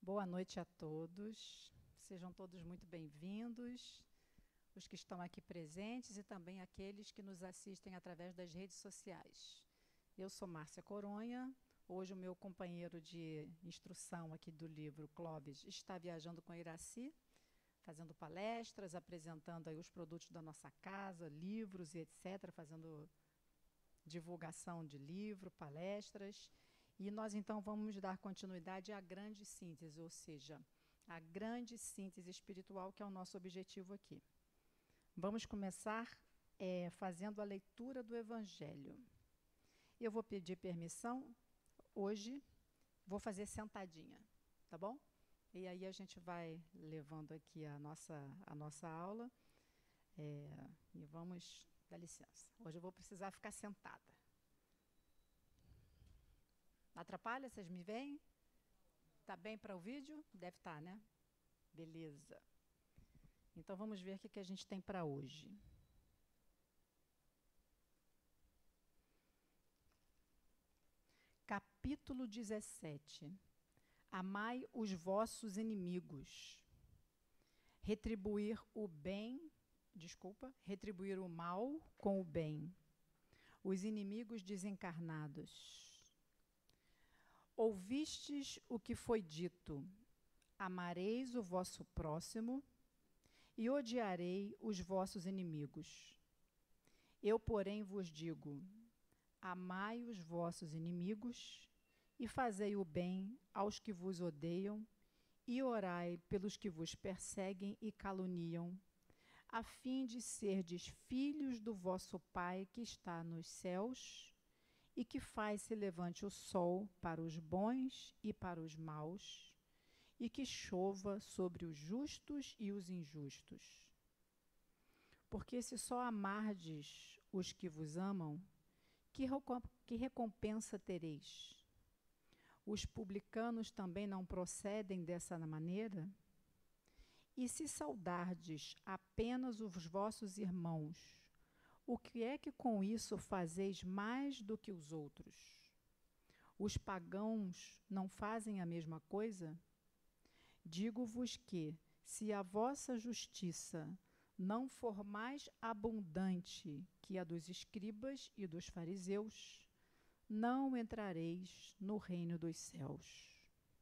Boa noite a todos. Sejam todos muito bem-vindos, os que estão aqui presentes e também aqueles que nos assistem através das redes sociais. Eu sou Márcia Coronha. Hoje o meu companheiro de instrução aqui do livro, Clóvis, está viajando com Iraci, fazendo palestras, apresentando aí os produtos da nossa casa, livros e etc., fazendo divulgação de livro, palestras. E nós, então, vamos dar continuidade à grande síntese, ou seja, a grande síntese espiritual, que é o nosso objetivo aqui. Vamos começar fazendo a leitura do Evangelho. Eu vou pedir permissão, hoje, vou fazer sentadinha, tá bom? E aí a gente vai levando aqui a nossa aula. E vamos, dá licença, hoje eu vou precisar ficar sentada. Atrapalha? Vocês me veem? Tá bem para o vídeo? Deve estar, né? Beleza. Então vamos ver o que a gente tem para hoje. Capítulo 17. Amai os vossos inimigos. Retribuir o mal com o bem. Os inimigos desencarnados. Ouvistes o que foi dito: amareis o vosso próximo e odiarei os vossos inimigos. Eu, porém, vos digo: amai os vossos inimigos e fazei o bem aos que vos odeiam e orai pelos que vos perseguem e caluniam, a fim de serdes filhos do vosso Pai que está nos céus, e que faz se levante o sol para os bons e para os maus, e que chova sobre os justos e os injustos. Porque se só amardes os que vos amam, que recompensa tereis? Os publicanos também não procedem dessa maneira? E se saudardes apenas os vossos irmãos, o que é que com isso fazeis mais do que os outros? Os pagãos não fazem a mesma coisa? Digo-vos que, se a vossa justiça não for mais abundante que a dos escribas e dos fariseus, não entrareis no reino dos céus.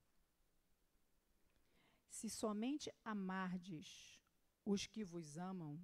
Se somente amardes os que vos amam,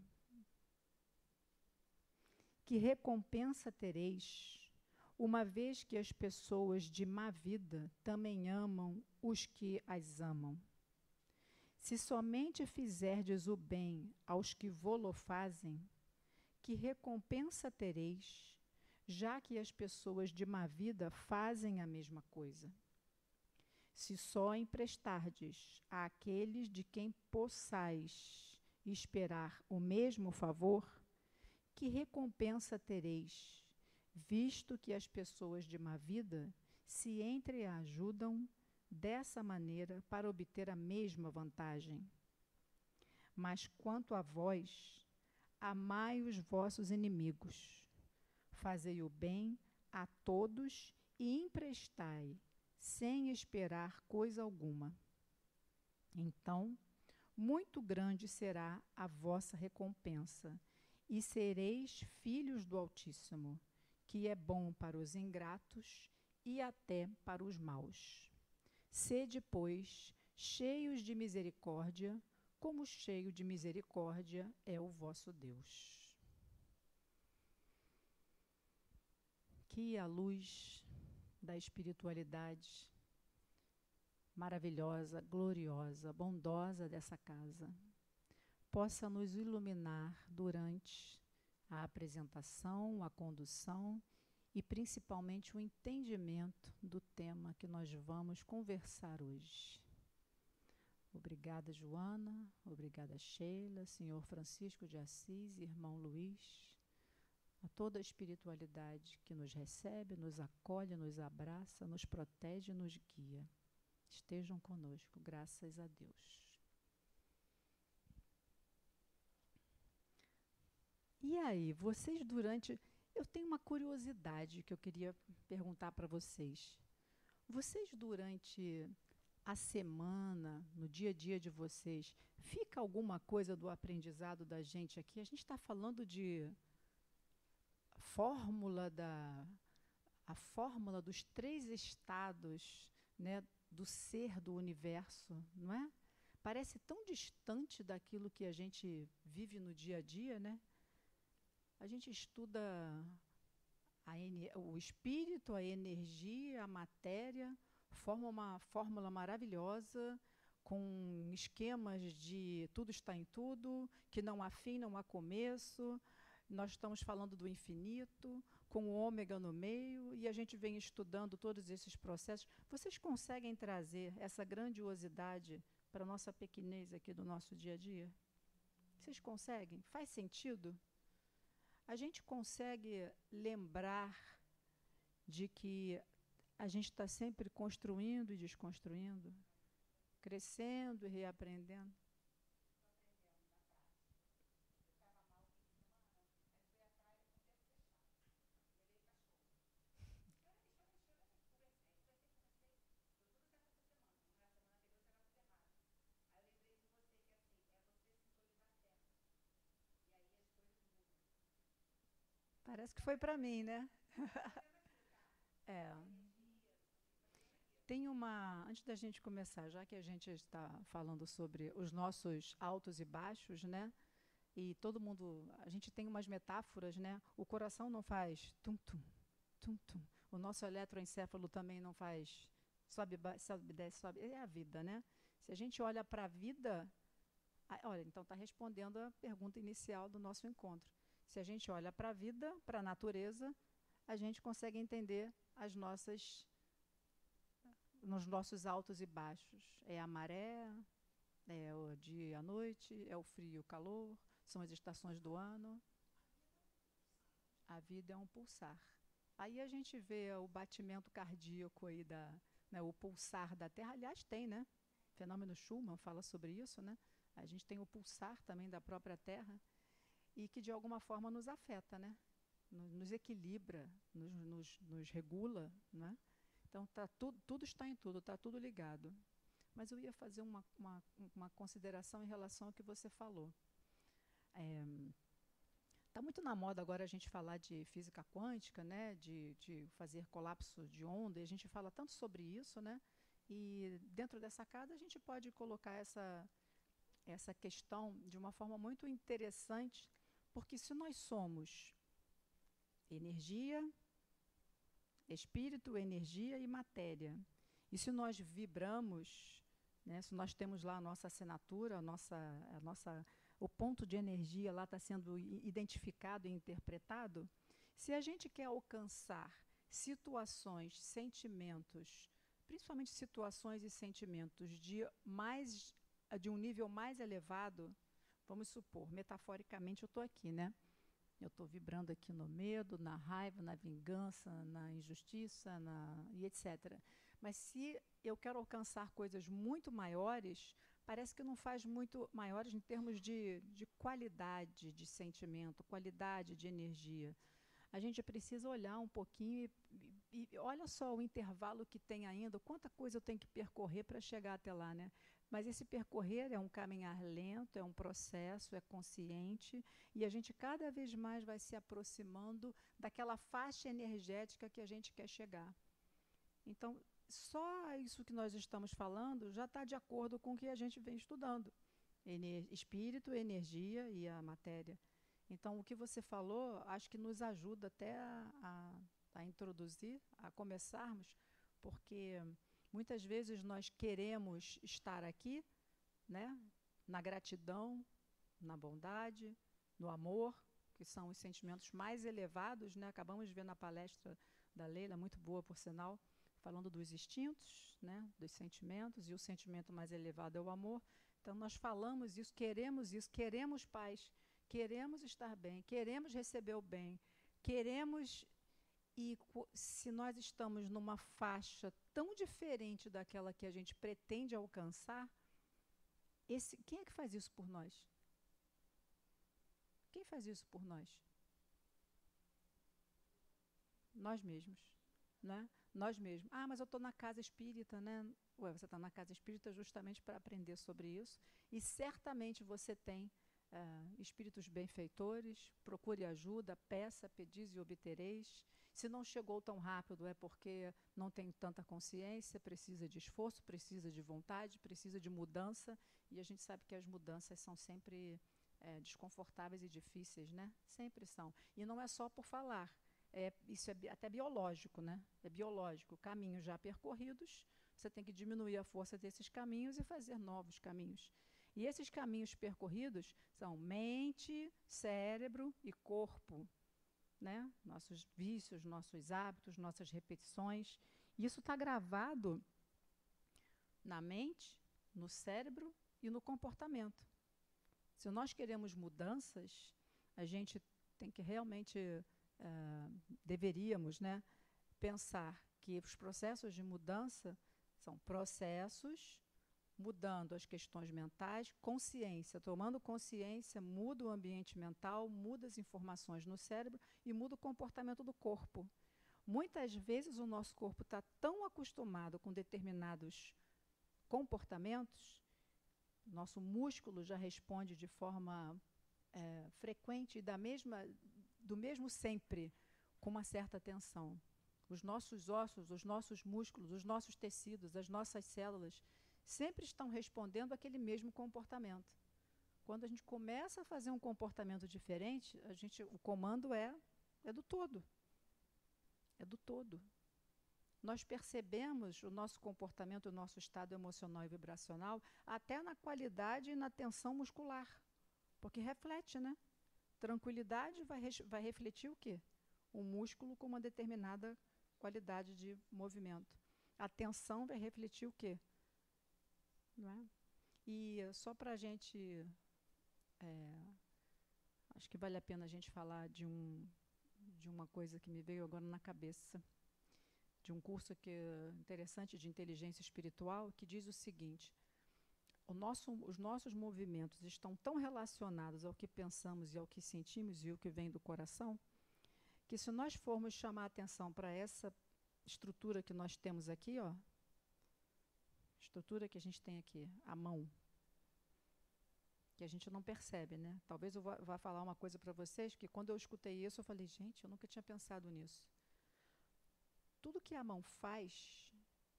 que recompensa tereis, uma vez que as pessoas de má vida também amam os que as amam? Se somente fizerdes o bem aos que vo-lo fazem, que recompensa tereis, já que as pessoas de má vida fazem a mesma coisa? Se só emprestardes àqueles de quem possais esperar o mesmo favor, que recompensa tereis, visto que as pessoas de má vida se entreajudam dessa maneira para obter a mesma vantagem? Mas quanto a vós, amai os vossos inimigos, fazei o bem a todos e emprestai, sem esperar coisa alguma. Então, muito grande será a vossa recompensa, e sereis filhos do Altíssimo, que é bom para os ingratos e até para os maus. Sede, pois, cheios de misericórdia, como cheio de misericórdia é o vosso Deus. Que a luz da espiritualidade maravilhosa, gloriosa, bondosa dessa casa possa nos iluminar durante a apresentação, a condução e principalmente o entendimento do tema que nós vamos conversar hoje. Obrigada, Joana, obrigada, Sheila, Senhor Francisco de Assis, Irmão Luiz, a toda a espiritualidade que nos recebe, nos acolhe, nos abraça, nos protege e nos guia. Estejam conosco, graças a Deus. E aí, vocês durante... Eu tenho uma curiosidade que eu queria perguntar para vocês. Vocês durante a semana, no dia a dia de vocês, fica alguma coisa do aprendizado da gente aqui? A gente está falando de fórmula da a fórmula dos três estados, né, do ser do universo, não é? Parece tão distante daquilo que a gente vive no dia a dia, né? A gente estuda o espírito, a energia, a matéria, forma uma fórmula maravilhosa com esquemas de tudo está em tudo, que não há fim, não há começo. Nós estamos falando do infinito, com o ômega no meio, e a gente vem estudando todos esses processos. Vocês conseguem trazer essa grandiosidade para a nossa pequenez aqui do nosso dia a dia? Vocês conseguem? Faz sentido? A gente consegue lembrar de que a gente está sempre construindo e desconstruindo, crescendo e reaprendendo? Parece que foi para mim, né? É. Tem uma. Antes da gente começar, já que a gente está falando sobre os nossos altos e baixos, né? E todo mundo. A gente tem umas metáforas, né? O coração não faz tum-tum, tum-tum. O nosso eletroencéfalo também não faz sobe, sobe, desce, sobe. É a vida, né? Se a gente olha para a vida. Olha, então está respondendo a pergunta inicial do nosso encontro. Se a gente olha para a vida, para a natureza, a gente consegue entender as nossas nos nossos altos e baixos. É a maré, é o dia e a noite, é o frio e o calor, são as estações do ano. A vida é um pulsar. Aí a gente vê o batimento cardíaco aí né, o pulsar da Terra. Aliás, tem, né? O fenômeno Schumann fala sobre isso, né? A gente tem o pulsar também da própria Terra e que de alguma forma nos afeta, né? Nos equilibra, nos regula, né? Então tudo está em tudo, está tudo ligado. Mas eu ia fazer uma consideração em relação ao que você falou. Está muito na moda agora a gente falar de física quântica, né? De fazer colapso de onda, e a gente fala tanto sobre isso, né? E dentro dessa casa a gente pode colocar essa questão de uma forma muito interessante, porque se nós somos energia, espírito, energia e matéria. E se nós vibramos, né, se nós temos lá a nossa assinatura, o ponto de energia lá está sendo identificado e interpretado, se a gente quer alcançar situações, sentimentos, principalmente situações e sentimentos de um nível mais elevado, vamos supor, metaforicamente eu estou aqui, né? Eu estou vibrando aqui no medo, na raiva, na vingança, na injustiça, e etc. Mas se eu quero alcançar coisas muito maiores, parece que não faz muito maiores em termos de qualidade de sentimento, qualidade de energia. A gente precisa olhar um pouquinho e olha só o intervalo que tem ainda, quanta coisa eu tenho que percorrer para chegar até lá, né? Mas esse percorrer é um caminhar lento, é um processo, é consciente, e a gente cada vez mais vai se aproximando daquela faixa energética que a gente quer chegar. Então, só isso que nós estamos falando já está de acordo com o que a gente vem estudando. Espírito, energia e a matéria. Então, o que você falou, acho que nos ajuda até a introduzir, a começarmos, porque muitas vezes nós queremos estar aqui, né, na gratidão, na bondade, no amor, que são os sentimentos mais elevados, né? Acabamos de ver na palestra da Leila, muito boa por sinal, falando dos instintos, né, dos sentimentos, e o sentimento mais elevado é o amor. Então nós falamos isso, queremos paz, queremos estar bem, queremos receber o bem, queremos. E se nós estamos numa faixa tão diferente daquela que a gente pretende alcançar, quem é que faz isso por nós? Quem faz isso por nós? Nós mesmos. né? Nós mesmos. Ah, mas eu estou na casa espírita, né? Ué, você está na casa espírita justamente para aprender sobre isso. E certamente você tem espíritos benfeitores. Procure ajuda, peça, pedis e obtereis. Se não chegou tão rápido, é porque não tem tanta consciência, precisa de esforço, precisa de vontade, precisa de mudança. E a gente sabe que as mudanças são sempre desconfortáveis e difíceis, né? Sempre são. E não é só por falar. Isso é até biológico, né? É biológico. Caminhos já percorridos, você tem que diminuir a força desses caminhos e fazer novos caminhos. E esses caminhos percorridos são mente, cérebro e corpo, né? Nossos vícios, nossos hábitos, nossas repetições. Isso está gravado na mente, no cérebro e no comportamento. Se nós queremos mudanças, a gente tem que realmente deveríamos, né, pensar que os processos de mudança são processos mudando as questões mentais, consciência, tomando consciência, muda o ambiente mental, muda as informações no cérebro e muda o comportamento do corpo. Muitas vezes o nosso corpo está tão acostumado com determinados comportamentos, nosso músculo já responde de forma frequente e do mesmo sempre, com uma certa tensão. Os nossos ossos, os nossos músculos, os nossos tecidos, as nossas células sempre estão respondendo àquele mesmo comportamento. Quando a gente começa a fazer um comportamento diferente, o comando é do todo. É do todo. Nós percebemos o nosso comportamento, o nosso estado emocional e vibracional, até na qualidade e na tensão muscular. Porque reflete, né? Tranquilidade vai refletir o quê? O músculo com uma determinada qualidade de movimento. A tensão vai refletir o quê? Não é? E só para a gente... acho que vale a pena a gente falar de uma coisa que me veio agora na cabeça, de um curso interessante de inteligência espiritual, que diz o seguinte: os nossos movimentos estão tão relacionados ao que pensamos e ao que sentimos e o que vem do coração, que se nós formos chamar a atenção para essa estrutura que nós temos aqui, ó, estrutura que a gente tem aqui, a mão, que a gente não percebe, né? Talvez eu vá falar uma coisa para vocês, que quando eu escutei isso, eu falei, gente, eu nunca tinha pensado nisso. Tudo que a mão faz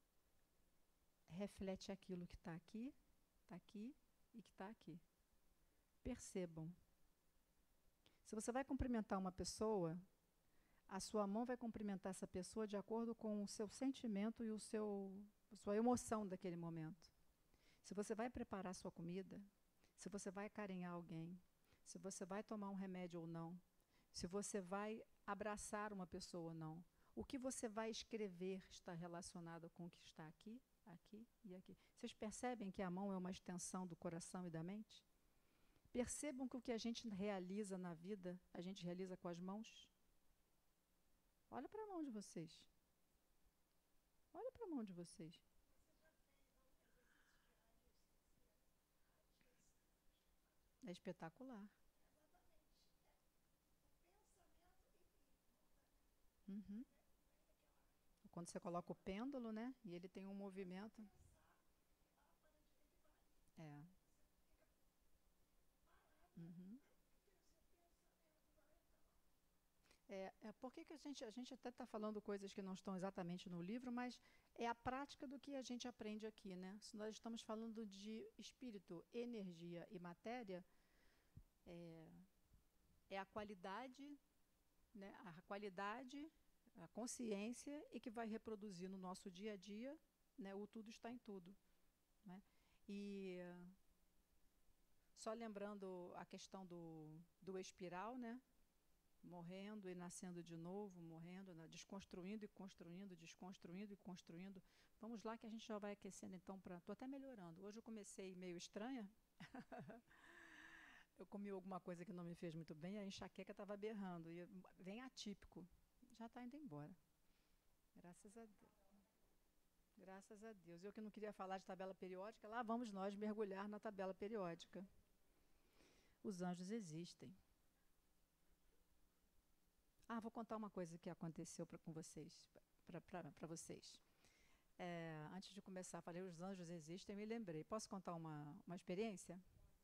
reflete aquilo que está aqui e que está aqui. Percebam. Se você vai cumprimentar uma pessoa, a sua mão vai cumprimentar essa pessoa de acordo com o seu sentimento e a sua emoção daquele momento. Se você vai preparar sua comida, se você vai acarinhar alguém, se você vai tomar um remédio ou não, se você vai abraçar uma pessoa ou não, o que você vai escrever está relacionado com o que está aqui, aqui e aqui. Vocês percebem que a mão é uma extensão do coração e da mente? Percebam que o que a gente realiza na vida, a gente realiza com as mãos? Olha para a mão de vocês. Olha para a mão de vocês. É espetacular. Uhum. Quando você coloca o pêndulo, né? E ele tem um movimento. É. Uhum. Por que a gente até está falando coisas que não estão exatamente no livro, mas é a prática do que a gente aprende aqui, né? Se nós estamos falando de espírito, energia e matéria, é a qualidade, né? A qualidade, a consciência e que vai reproduzir no nosso dia a dia, né? O tudo está em tudo, né? E só lembrando a questão do espiral, né? Morrendo e nascendo de novo, morrendo, né? Desconstruindo e construindo, desconstruindo e construindo. Vamos lá que a gente já vai aquecendo então para... Estou até melhorando. Hoje eu comecei meio estranha. Eu comi alguma coisa que não me fez muito bem, a enxaqueca estava berrando. E vem atípico. Já está indo embora. Graças a Deus. Graças a Deus. Eu que não queria falar de tabela periódica, lá vamos nós mergulhar na tabela periódica. Os anjos existem. Vou contar uma coisa que aconteceu com vocês, para vocês. Antes de começar, falei, os anjos existem, me lembrei. Posso contar uma experiência?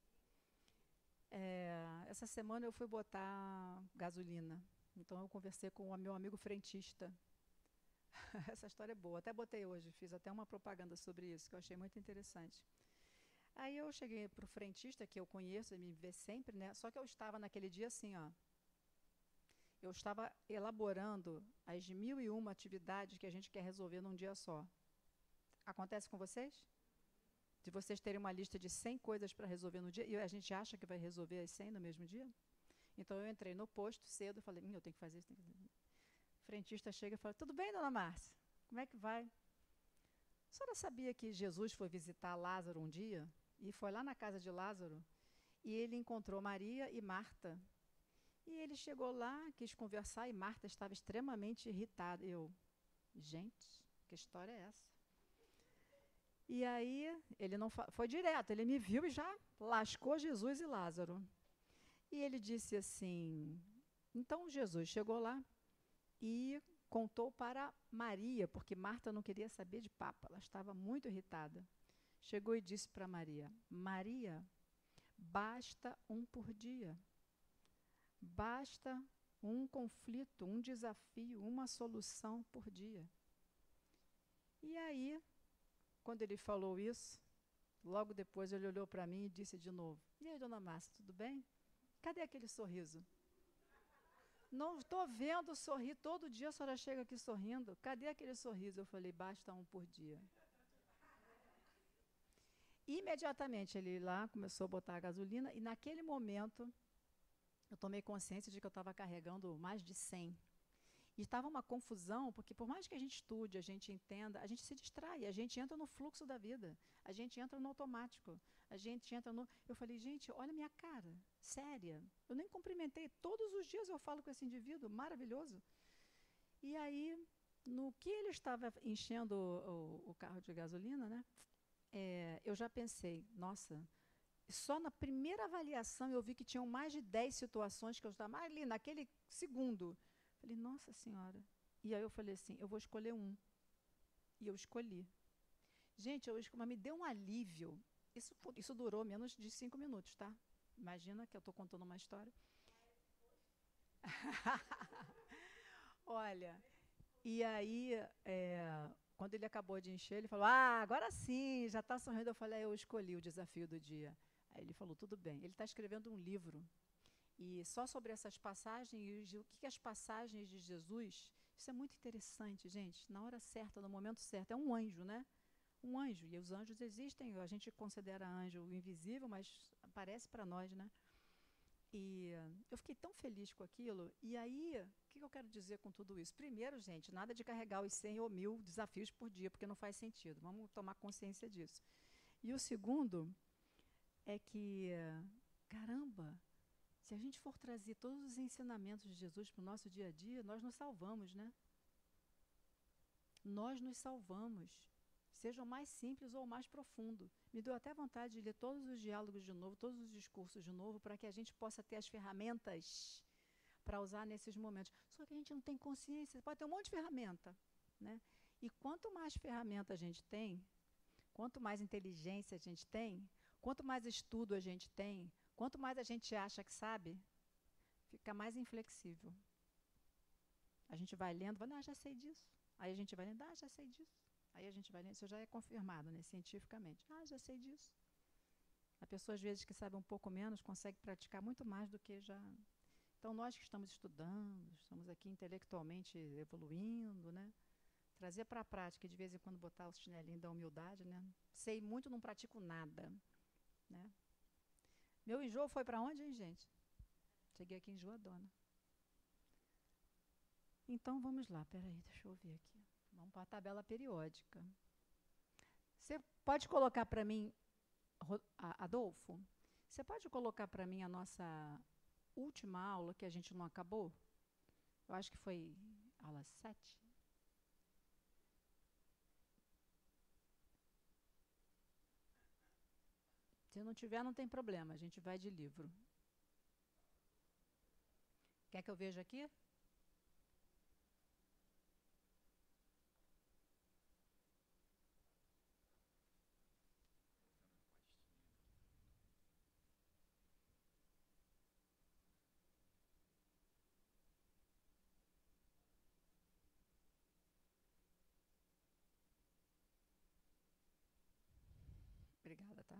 Essa semana eu fui botar gasolina. Então eu conversei com o meu amigo frentista. Essa história é boa. Até botei hoje, fiz até uma propaganda sobre isso, que eu achei muito interessante. Aí eu cheguei para o frentista, que eu conheço, ele me vê sempre, né? Só que eu estava naquele dia assim, ó. Eu estava elaborando as 1001 atividades que a gente quer resolver num dia só. Acontece com vocês? De vocês terem uma lista de 100 coisas para resolver no dia, e a gente acha que vai resolver as 100 no mesmo dia? Então eu entrei no posto cedo, falei, eu tenho que fazer isso, tenho que fazer isso. O frentista chega e fala, tudo bem, dona Márcia? Como é que vai? A senhora sabia que Jesus foi visitar Lázaro um dia? E foi lá na casa de Lázaro, e ele encontrou Maria e Marta. E ele chegou lá, quis conversar, e Marta estava extremamente irritada. Gente, que história é essa? E aí, ele não foi direto, ele me viu e já lascou Jesus e Lázaro. E ele disse assim, então Jesus chegou lá e contou para Maria, porque Marta não queria saber de papo, ela estava muito irritada. Chegou e disse para Maria, Maria, basta um por dia. Basta um conflito, um desafio, uma solução por dia. E aí, quando ele falou isso, logo depois ele olhou para mim e disse de novo, e aí, dona Márcia, tudo bem? Cadê aquele sorriso? Não estou vendo sorrir, todo dia a senhora chega aqui sorrindo. Cadê aquele sorriso? Eu falei, basta um por dia. Imediatamente ele lá começou a botar a gasolina e naquele momento eu tomei consciência de que eu estava carregando mais de 100. E estava uma confusão, porque por mais que a gente estude, a gente entenda, a gente se distrai, a gente entra no fluxo da vida, a gente entra no automático, a gente entra no... Eu falei, gente, olha a minha cara, séria, eu nem cumprimentei, todos os dias eu falo com esse indivíduo, maravilhoso. E aí, no que ele estava enchendo o carro de gasolina, né, eu já pensei, nossa, só na primeira avaliação eu vi que tinham mais de 10 situações que eu estava ali, naquele segundo. Falei, nossa senhora. E aí eu falei assim, eu vou escolher um. E eu escolhi. Gente, mas me deu um alívio. Isso durou menos de 5 minutos, tá? Imagina que eu estou contando uma história. Olha, e aí, quando ele acabou de encher, ele falou, agora sim, já está sorrindo. Eu falei, eu escolhi o desafio do dia. Aí ele falou, tudo bem. Ele está escrevendo um livro. E só sobre essas passagens, e o que as passagens de Jesus, isso é muito interessante, gente, na hora certa, no momento certo, é um anjo, né? Um anjo, e os anjos existem, a gente considera anjo invisível, mas aparece para nós, né? E eu fiquei tão feliz com aquilo, e aí, o que eu quero dizer com tudo isso? Primeiro, gente, nada de carregar os 100 ou 1000 desafios por dia, porque não faz sentido, vamos tomar consciência disso. E o segundo é que, caramba, se a gente for trazer todos os ensinamentos de Jesus para o nosso dia a dia, nós nos salvamos, né? Nós nos salvamos. Seja o mais simples ou o mais profundo. Me deu até vontade de ler todos os diálogos de novo, todos os discursos de novo, para que a gente possa ter as ferramentas para usar nesses momentos. Só que a gente não tem consciência, pode ter um monte de ferramenta, né? E quanto mais ferramenta a gente tem, quanto mais inteligência a gente tem, quanto mais estudo a gente tem, quanto mais a gente acha que sabe, fica mais inflexível. A gente vai lendo, vai, já sei disso. Aí a gente vai lendo, já sei disso. Aí a gente vai lendo, isso já é confirmado, né, cientificamente. Já sei disso. A pessoa, às vezes, que sabe um pouco menos, consegue praticar muito mais do que já... Então, nós que estamos estudando, estamos aqui intelectualmente evoluindo, né, trazer para a prática, de vez em quando botar o chinelinho da humildade, né? Sei muito, não pratico nada, né? Meu enjoo foi para onde, hein, gente? Cheguei aqui enjoadona. Então, vamos lá. Peraí, deixa eu ver aqui. Vamos para a tabela periódica. Você pode colocar para mim, Adolfo? Você pode colocar para mim a nossa última aula, que a gente não acabou? Eu acho que foi aula 7. Se não tiver, não tem problema, a gente vai de livro. Quer que eu veja aqui? Obrigada, tá?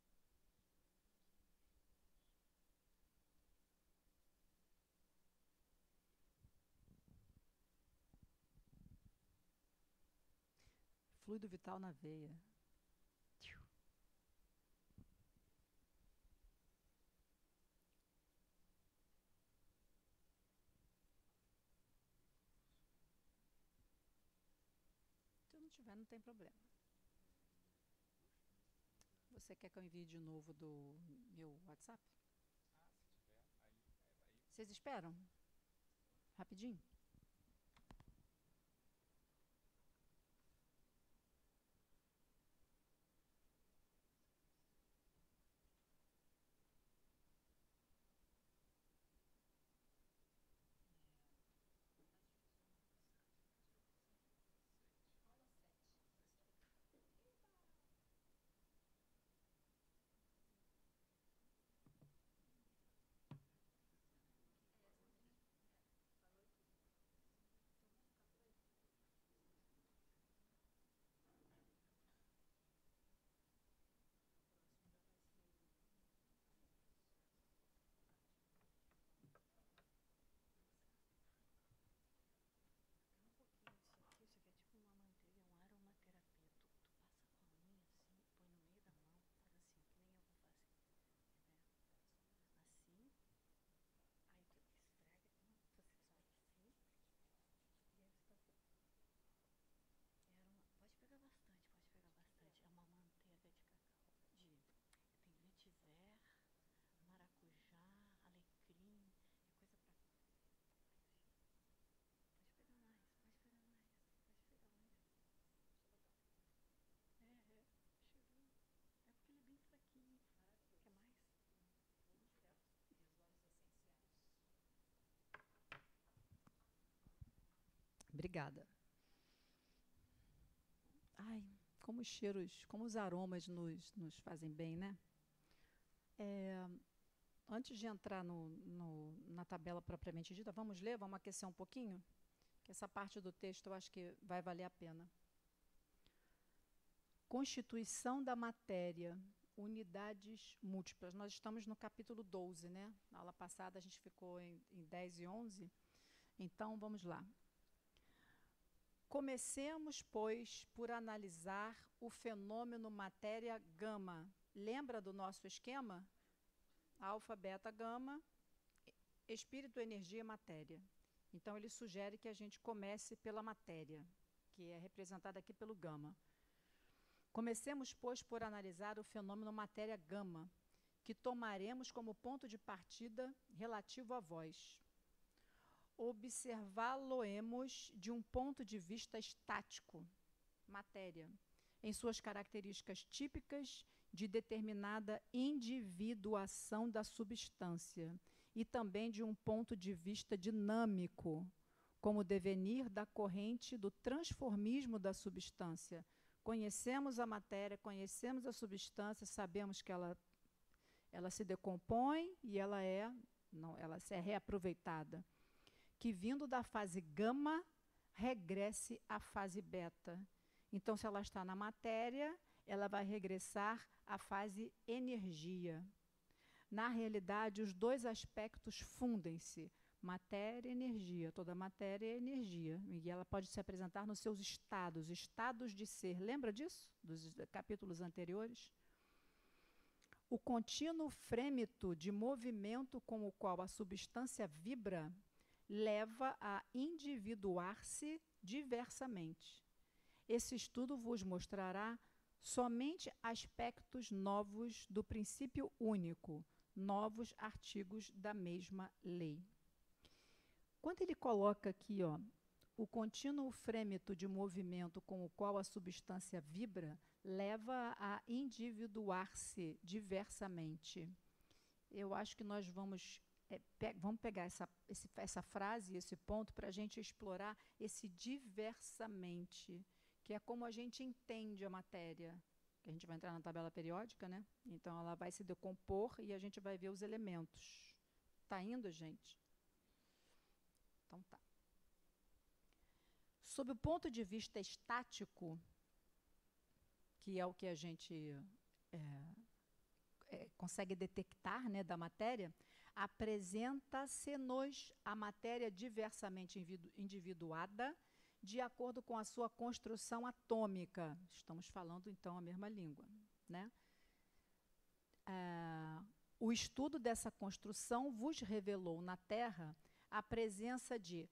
Fluido vital na veia. Se não tiver, não tem problema. Você quer que eu envie de novo do meu WhatsApp? Vocês esperam? Rapidinho? Obrigada. Ai, como os cheiros, como os aromas nos fazem bem, né? É, antes de entrar na tabela propriamente dita, vamos ler, vamos aquecer um pouquinho? Que essa parte do texto eu acho que vai valer a pena. Constituição da matéria, unidades múltiplas. Nós estamos no capítulo 12, né? Na aula passada a gente ficou em 10 e 11. Então, vamos lá. Comecemos, pois, por analisar o fenômeno matéria gama. Lembra do nosso esquema? Alfa, beta, gama, espírito, energia, matéria. Então, ele sugere que a gente comece pela matéria, que é representada aqui pelo gama. Comecemos, pois, por analisar o fenômeno matéria gama, que tomaremos como ponto de partida relativo a vós. Observá-lo-emos de um ponto de vista estático, matéria, em suas características típicas de determinada individuação da substância, e também de um ponto de vista dinâmico, como devenir da corrente do transformismo da substância. Conhecemos a matéria, conhecemos a substância, sabemos que ela se decompõe e ela é reaproveitada. Que vindo da fase gama, regresse à fase beta. Então, se ela está na matéria, ela vai regressar à fase energia. Na realidade, os dois aspectos fundem-se, matéria e energia. Toda matéria é energia. E ela pode se apresentar nos seus estados, estados de ser. Lembra disso? Dos capítulos anteriores? O contínuo frêmito de movimento com o qual a substância vibra leva a individuar-se diversamente. Esse estudo vos mostrará somente aspectos novos do princípio único, novos artigos da mesma lei. Quando ele coloca aqui, ó, o contínuo frêmito de movimento com o qual a substância vibra leva a individuar-se diversamente. Eu acho que nós vamos pegar essa frase, esse ponto, para a gente explorar esse diversamente, que é como a gente entende a matéria, que a gente vai entrar na tabela periódica, né? Então, ela vai se decompor e a gente vai ver os elementos. Tá indo, gente? Então, tá. Sob o ponto de vista estático, que é o que a gente consegue detectar, né, da matéria, apresenta-se-nos a matéria diversamente individuada, de acordo com a sua construção atômica. Estamos falando, então, a mesma língua, né? O estudo dessa construção vos revelou na Terra a presença de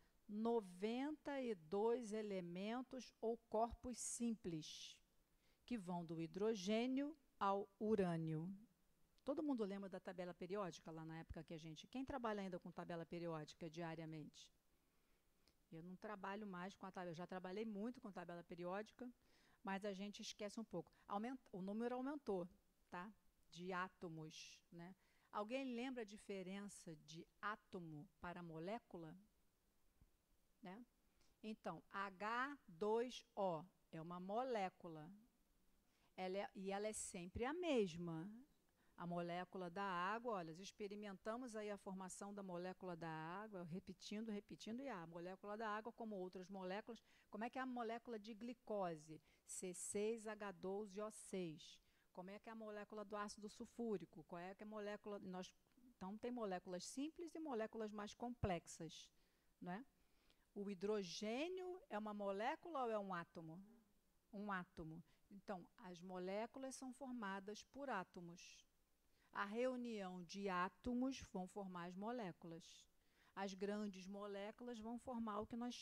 92 elementos ou corpos simples, que vão do hidrogênio ao urânio. Todo mundo lembra da tabela periódica lá na época que a gente... Quem trabalha ainda com tabela periódica diariamente? Eu não trabalho mais com a tabela. Eu já trabalhei muito com tabela periódica, mas a gente esquece um pouco. O número aumentou, tá? De átomos, né? Alguém lembra a diferença de átomo para molécula? Né? Então, H2O é uma molécula. Ela é sempre a mesma. A molécula da água, olha, experimentamos aí a formação da molécula da água, repetindo, repetindo, e a molécula da água, como outras moléculas, como é que é a molécula de glicose? C6H12O6. Como é que é a molécula do ácido sulfúrico? Qual é que é a molécula... Então, tem moléculas simples e moléculas mais complexas, né? O hidrogênio é uma molécula ou é um átomo? Um átomo. Então, as moléculas são formadas por átomos. A reunião de átomos vão formar as moléculas. As grandes moléculas vão formar o que nós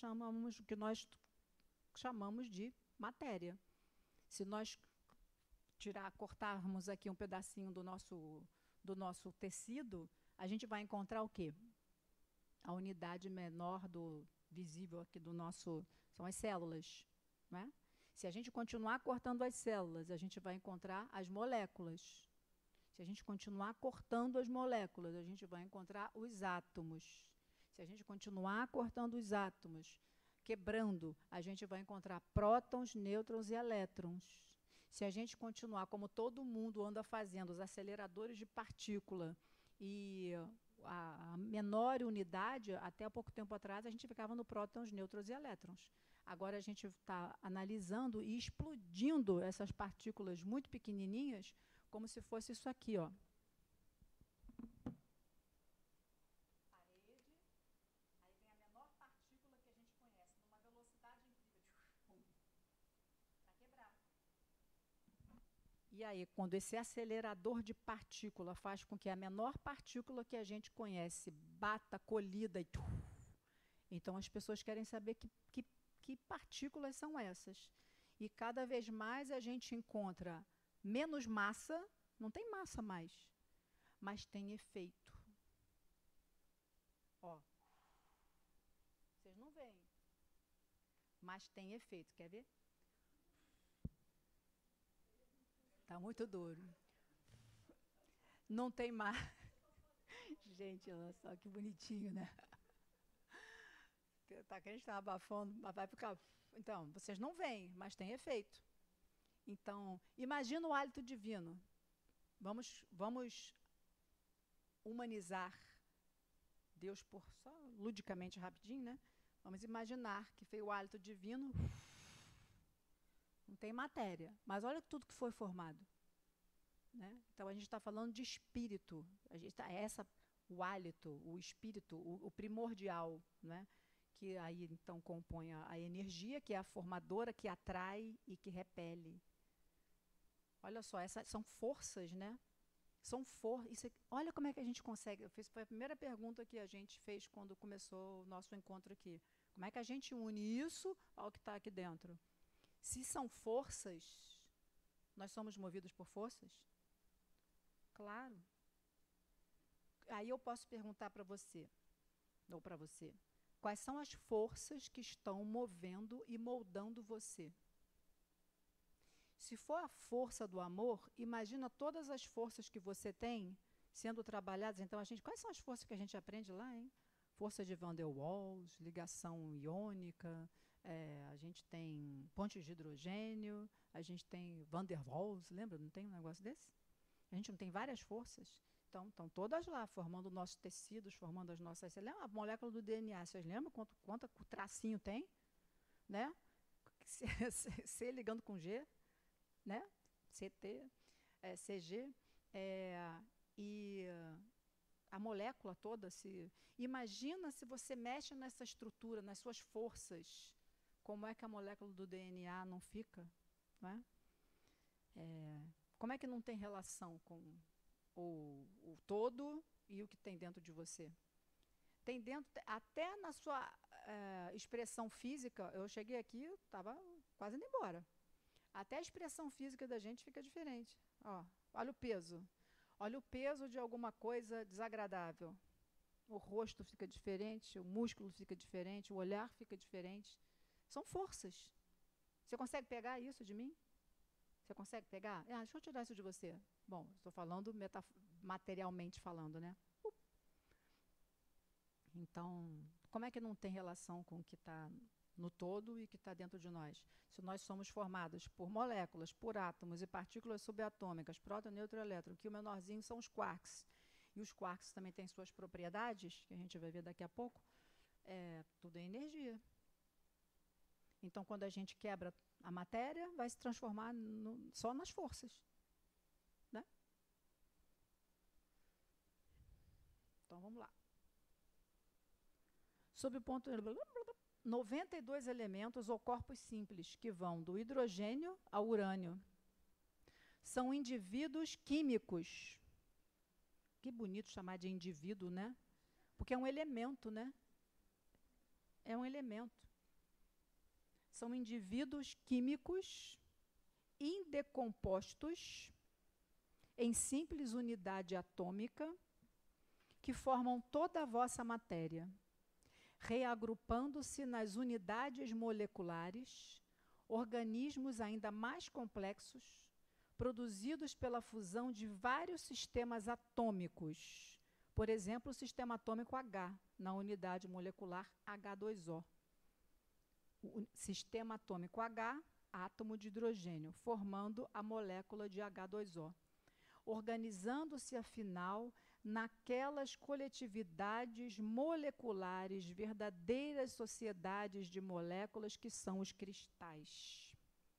chamamos de matéria. Se nós cortarmos aqui um pedacinho do nosso tecido, a gente vai encontrar o quê? A unidade menor visível aqui do nosso... São as células, né? Se a gente continuar cortando as células, a gente vai encontrar as moléculas. Se a gente continuar cortando as moléculas, a gente vai encontrar os átomos. Se a gente continuar cortando os átomos, quebrando, a gente vai encontrar prótons, nêutrons e elétrons. Se a gente continuar, como todo mundo anda fazendo, os aceleradores de partícula, e a menor unidade, até há pouco tempo atrás, a gente ficava no prótons, nêutrons e elétrons. Agora a gente está analisando e explodindo essas partículas muito pequenininhas, como se fosse isso aqui, ó. Parede, aí vem a menor partícula que a gente conhece, numa velocidade incrível, para quebrar. E aí, quando esse acelerador de partícula faz com que a menor partícula que a gente conhece bata, colida, então as pessoas querem saber que partículas são essas. E cada vez mais a gente encontra menos massa, não tem massa mais, mas tem efeito. Ó, vocês não veem, mas tem efeito, quer ver? Tá muito duro. Não tem mais. Gente, olha só que bonitinho, né? Tá que a gente tá abafando, mas vai ficar... Então, vocês não veem, mas tem efeito. Então, imagina o hálito divino. Vamos humanizar Deus só ludicamente, rapidinho, né? Vamos imaginar que foi o hálito divino. Não tem matéria, mas olha tudo que foi formado, né? Então, a gente está falando de espírito. O hálito, o espírito, o primordial, né? Que aí, então, compõe a energia, que é a formadora, que atrai e que repele. Olha só, essas são forças, né? Olha como é que a gente consegue... Foi a primeira pergunta que a gente fez quando começou o nosso encontro aqui. Como é que a gente une isso ao que está aqui dentro? Se são forças, nós somos movidos por forças? Claro. Aí eu posso perguntar para você, ou para você, quais são as forças que estão movendo e moldando você? Se for a força do amor, imagina todas as forças que você tem sendo trabalhadas. Então, quais são as forças que a gente aprende lá, hein? Força de Van der Waals, ligação iônica, a gente tem pontes de hidrogênio, a gente tem Van der Waals, lembra? Não tem um negócio desse? A gente não tem várias forças? Então, estão todas lá, formando nossos tecidos, formando as nossas... Você lembra a molécula do DNA? Vocês lembram quanto tracinho tem? Né? C ligando com G, né? CT. CG, e a molécula toda se... Imagina se você mexe nessa estrutura, nas suas forças, como é que a molécula do DNA não fica, não é? Como é que não tem relação com o todo e o que tem dentro de você? Tem dentro, até na sua expressão física, eu cheguei aqui, estava quase indo embora. Até a expressão física da gente fica diferente. Ó, olha o peso. Olha o peso de alguma coisa desagradável. O rosto fica diferente, o músculo fica diferente, o olhar fica diferente. São forças. Você consegue pegar isso de mim? Você consegue pegar? Deixa eu tirar isso de você. Bom, estou falando materialmente falando, né? Então, como é que não tem relação com o que está no todo e o que está dentro de nós? Se nós somos formados por moléculas, por átomos e partículas subatômicas, próton, nêutron e elétron, que o menorzinho são os quarks, e os quarks também têm suas propriedades, que a gente vai ver daqui a pouco, tudo é energia. Então, quando a gente quebra a matéria, vai se transformar só nas forças, né? Então, vamos lá. Sob o ponto... 92 elementos ou corpos simples, que vão do hidrogênio ao urânio. São indivíduos químicos. Que bonito chamar de indivíduo, né? Porque é um elemento, né? É um elemento. São indivíduos químicos indecompostos em simples unidade atômica que formam toda a vossa matéria, reagrupando-se nas unidades moleculares, organismos ainda mais complexos, produzidos pela fusão de vários sistemas atômicos. Por exemplo, o sistema atômico H, na unidade molecular H2O. O sistema atômico H, átomo de hidrogênio, formando a molécula de H2O. Organizando-se, afinal, naquelas coletividades moleculares, verdadeiras sociedades de moléculas que são os cristais.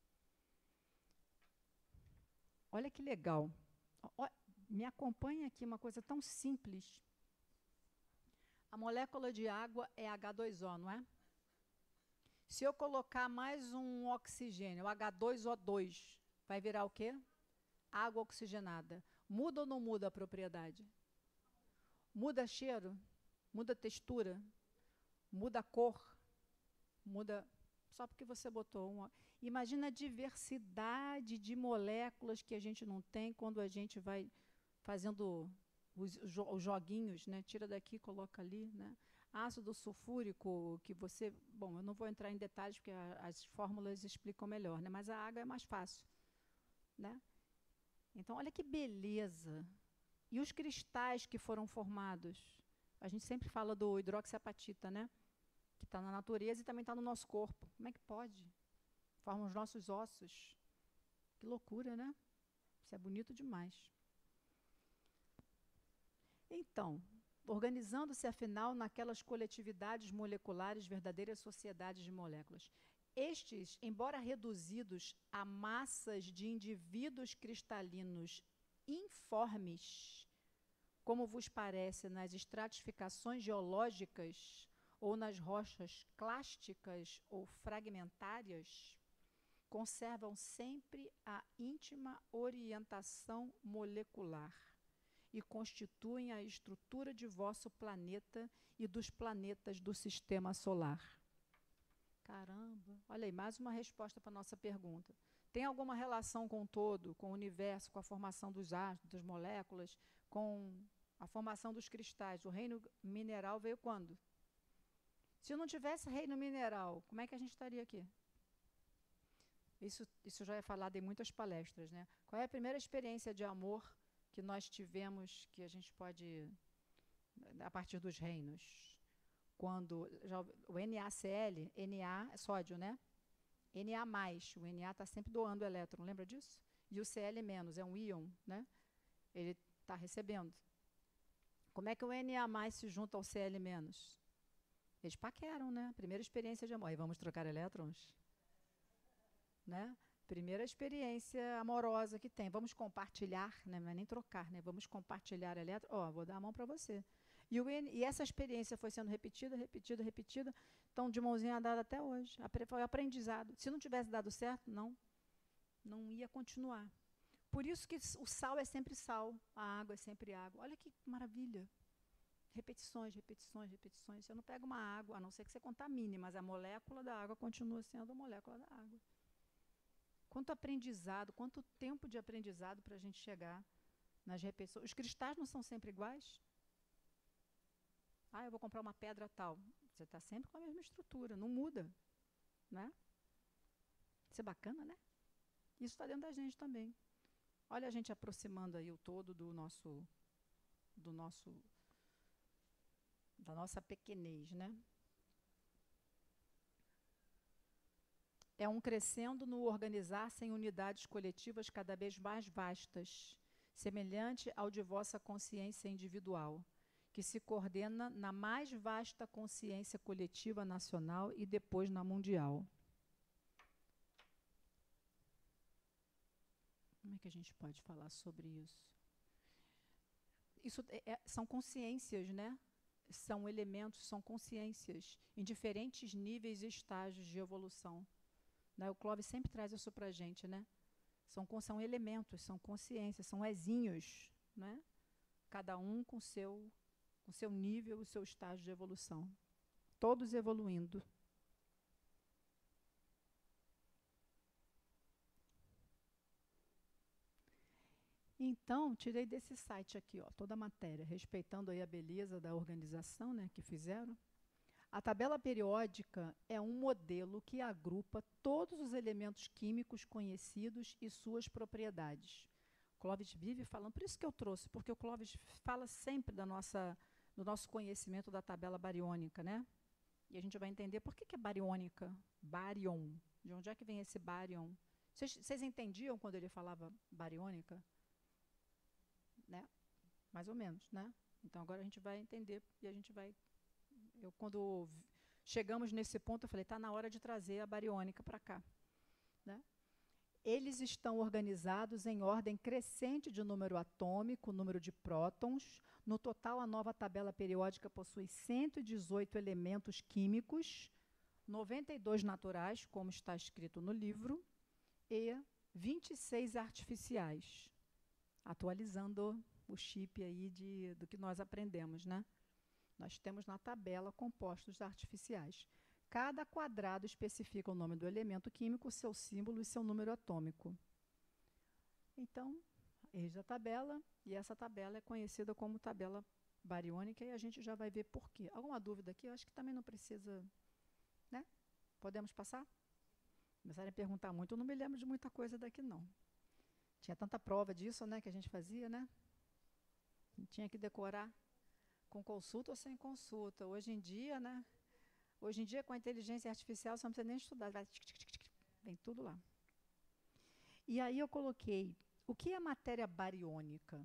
Olha que legal. Me acompanha aqui uma coisa tão simples. A molécula de água é H2O, não é? Se eu colocar mais um oxigênio, H2O2, vai virar o quê? Água oxigenada. Muda ou não muda a propriedade? Muda cheiro? Muda textura? Muda cor? Muda... Só porque você botou uma... Imagina a diversidade de moléculas que a gente não tem quando a gente vai fazendo os joguinhos, né? Tira daqui, coloca ali, né? Ácido sulfúrico, que você... Bom, eu não vou entrar em detalhes, porque as fórmulas explicam melhor, né? Mas a água é mais fácil, né? Então, olha que beleza. E os cristais que foram formados? A gente sempre fala do hidroxiapatita, né? Que está na natureza e também está no nosso corpo. Como é que pode? Formam os nossos ossos. Que loucura, né? Isso é bonito demais. Então, organizando-se, afinal, naquelas coletividades moleculares, verdadeiras sociedades de moléculas. Estes, embora reduzidos a massas de indivíduos cristalinos informes, como vos parece nas estratificações geológicas ou nas rochas clásticas ou fragmentárias, conservam sempre a íntima orientação molecular e constituem a estrutura de vosso planeta e dos planetas do sistema solar. Caramba! Olha aí, mais uma resposta para a nossa pergunta. Tem alguma relação com o todo, com o universo, com a formação dos átomos, das moléculas, com a formação dos cristais? O reino mineral veio quando? Se não tivesse reino mineral, como é que a gente estaria aqui? Isso já é falado em muitas palestras, né? Qual é a primeira experiência de amor que nós tivemos, que a gente pode, a partir dos reinos? Quando o NaCl, Na é sódio, né? Na+, o Na está sempre doando elétron, lembra disso? E o Cl- é um íon, né? Ele está recebendo. Como é que o Na+ se junta ao Cl-? Eles paqueram, né? Primeira experiência de amor. Aí vamos trocar elétrons? Né? Primeira experiência amorosa que tem. Vamos compartilhar, né? Não é nem trocar, né? Vamos compartilhar elétrons. Ó, vou dar a mão para você. E essa experiência foi sendo repetida, repetida, repetida. Então, de mãozinha dada até hoje. Foi aprendizado. Se não tivesse dado certo, não ia continuar. Por isso que o sal é sempre sal, a água é sempre água. Olha que maravilha. Repetições, repetições, repetições. Você não pega uma água, a não ser que você contamine, mas a molécula da água continua sendo a molécula da água. Quanto aprendizado, quanto tempo de aprendizado para a gente chegar nas repetições. Os cristais não são sempre iguais? Ah, eu vou comprar uma pedra tal. Você está sempre com a mesma estrutura, não muda. Né? Isso é bacana, né? Isso está dentro da gente também. Olha a gente aproximando aí o todo da nossa pequenez, né? É um crescendo no organizar-se em unidades coletivas cada vez mais vastas, semelhante ao de vossa consciência individual, que se coordena na mais vasta consciência coletiva nacional e depois na mundial. Como é que a gente pode falar sobre isso? Isso são consciências, né? São elementos, são consciências em diferentes níveis e estágios de evolução. Né? O Clóvis sempre traz isso para a gente, né? São elementos, são consciências, são ezinhos, né? Cada um com seu nível, o seu estágio de evolução. Todos evoluindo. Então, tirei desse site aqui, ó, toda a matéria, respeitando aí a beleza da organização, né, que fizeram. A tabela periódica é um modelo que agrupa todos os elementos químicos conhecidos e suas propriedades. Clóvis vive falando, por isso que eu trouxe, porque o Clóvis fala sempre do nosso conhecimento da tabela bariônica, né? E a gente vai entender por que é bariônica, bárion. De onde é que vem esse bárion? Vocês entendiam quando ele falava bariônica? Né? Mais ou menos, né? Então agora a gente vai entender e a gente vai... quando chegamos nesse ponto, eu falei, está na hora de trazer a bariônica para cá. Né? Eles estão organizados em ordem crescente de número atômico, número de prótons. No total, a nova tabela periódica possui 118 elementos químicos, 92 naturais, como está escrito no livro, e 26 artificiais. Atualizando o chip aí do que nós aprendemos, né? Nós temos na tabela compostos artificiais. Cada quadrado especifica o nome do elemento químico, seu símbolo e seu número atômico. Então, eis a tabela, e essa tabela é conhecida como tabela bariônica, e a gente já vai ver por quê. Alguma dúvida aqui? Eu acho que também não precisa, né? Podemos passar? Começarem a perguntar muito, eu não me lembro de muita coisa daqui, não. Tinha tanta prova disso, né, que a gente fazia, né? Tinha que decorar com consulta ou sem consulta. Hoje em dia, né? Hoje em dia, com a inteligência artificial, você não precisa nem estudar. Vem tudo lá. E aí eu coloquei, o que é matéria bariônica?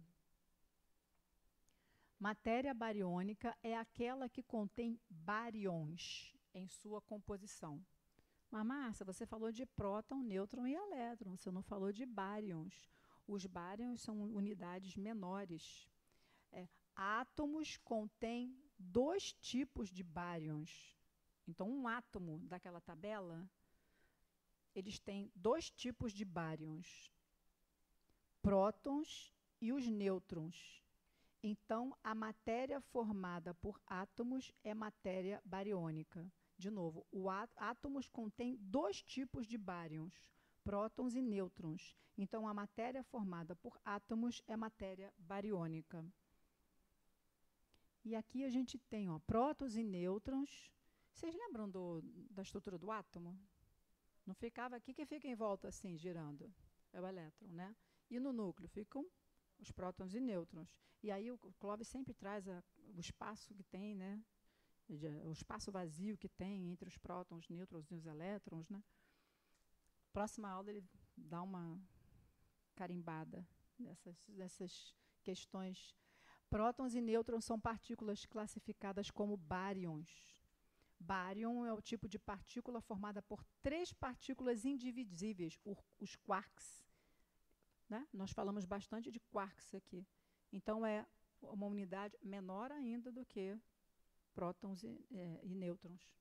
Matéria bariônica é aquela que contém baríons em sua composição. Mas, Márcia, você falou de próton, nêutron e elétron, você não falou de bárions. Os bárions são unidades menores. Átomos contêm 2 tipos de bárions. Então, um átomo daquela tabela, eles têm 2 tipos de bárions. Prótons e os nêutrons. Então, a matéria formada por átomos é matéria bariônica. De novo, átomos contêm 2 tipos de bárions, prótons e nêutrons. Então, a matéria formada por átomos é matéria bariônica. E aqui a gente tem, ó, prótons e nêutrons. Vocês lembram da estrutura do átomo? Não ficava aqui, que fica em volta assim, girando. É o elétron, né? E no núcleo ficam os prótons e nêutrons. E aí o Clóvis sempre traz o espaço que tem, né? O espaço vazio que tem entre os prótons, nêutrons e os elétrons, né? Próxima aula ele dá uma carimbada nessas questões. Prótons e nêutrons são partículas classificadas como bárions. Bárion é o tipo de partícula formada por 3 partículas indivisíveis, os quarks, né? Nós falamos bastante de quarks aqui. Então, é uma unidade menor ainda do que prótons e nêutrons.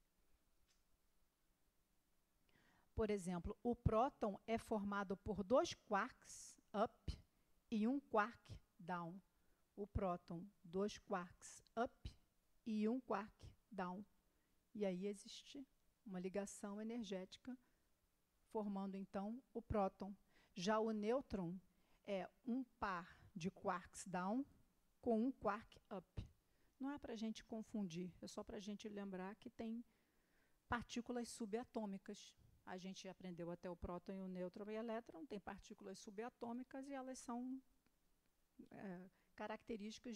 Por exemplo, o próton é formado por 2 quarks up e 1 quark down. O próton, 2 quarks up e 1 quark down. E aí existe uma ligação energética, formando, então, o próton. Já o nêutron é um par de quarks down com um quark up. Não é para a gente confundir, é só para a gente lembrar que tem partículas subatômicas. A gente aprendeu até o próton e o nêutron e o elétron, tem partículas subatômicas e elas são características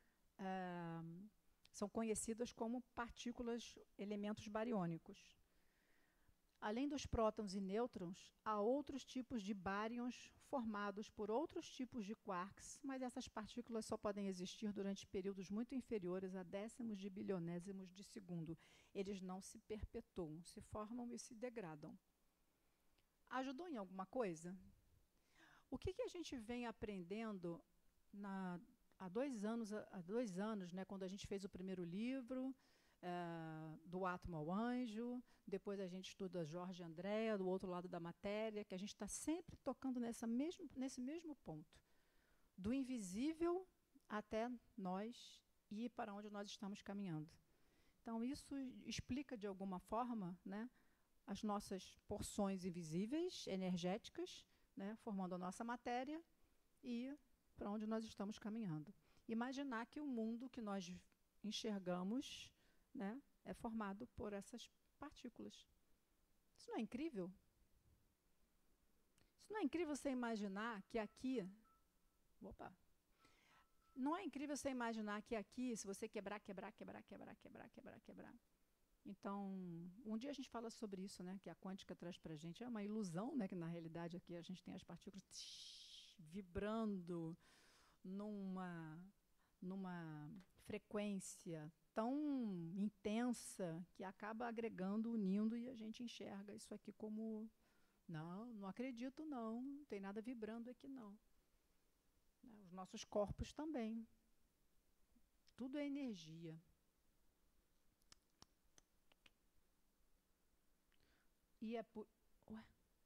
são conhecidas como partículas, elementos bariônicos. Além dos prótons e nêutrons, há outros tipos de bárions formados por outros tipos de quarks, mas essas partículas só podem existir durante períodos muito inferiores a décimos de bilionésimos de segundo. Eles não se perpetuam, se formam e se degradam. Ajudou em alguma coisa? O que a gente vem aprendendo há 2 anos, né, quando a gente fez o primeiro livro, do átomo ao anjo, depois a gente estuda Jorge e Andréa, do outro lado da matéria, que a gente está sempre tocando nesse mesmo ponto, do invisível até nós e para onde nós estamos caminhando. Então, isso explica, de alguma forma, né, as nossas porções invisíveis, energéticas, né, formando a nossa matéria e para onde nós estamos caminhando. Imaginar que o mundo que nós enxergamos, né, é formado por essas partículas. Isso não é incrível? Isso não é incrível você imaginar que aqui... Opa! Não é incrível você imaginar que aqui, se você quebrar... Então, um dia a gente fala sobre isso, né, que a quântica traz para a gente. É uma ilusão, né, que na realidade aqui a gente tem as partículas vibrando numa frequência tão intensa que acaba agregando, unindo, e a gente enxerga isso aqui como, não acredito não tem nada vibrando aqui não. Os nossos corpos também. Tudo é energia. E é por... Ué?